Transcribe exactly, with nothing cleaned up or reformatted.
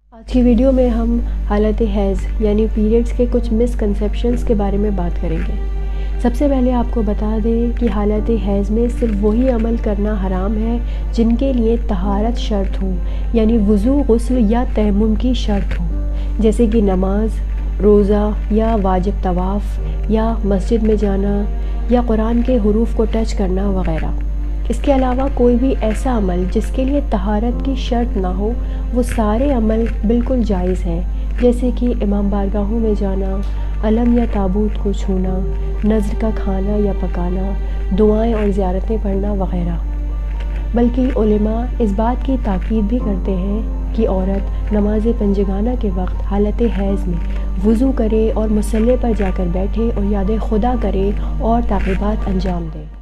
आज की वीडियो में हम हालत हैज़ यानी पीरियड्स के कुछ मिसकंसेप्शंस के बारे में बात करेंगे। सबसे पहले आपको बता दें कि हालत हैज़ में सिर्फ वही अमल करना हराम है जिनके लिए तहारत शर्त हो, यानी वज़ू, गुस्ल या तयम्मुम की शर्त हो, जैसे कि नमाज, रोज़ा या वाजिब तवाफ़ या मस्जिद में जाना या कुरान के हुरूफ को टच करना वगैरह। इसके अलावा कोई भी ऐसा अमल जिसके लिए तहारत की शर्त ना हो, वो सारे अमल बिल्कुल जायज़ हैं, जैसे कि इमाम बारगाहों में जाना, अलम या ताबूत को छूना, नज़र का खाना या पकाना, दुआएं और ज़ियारतें पढ़ना वगैरह। बल्कि उलेमा इस बात की ताकीद भी करते हैं कि औरत नमाज पंजगाना के वक्त हालत हैज़ में वज़ू करे और मुसल्ले पर जाकर बैठे और याद खुदा करे और ताक़ीबात अंजाम दे।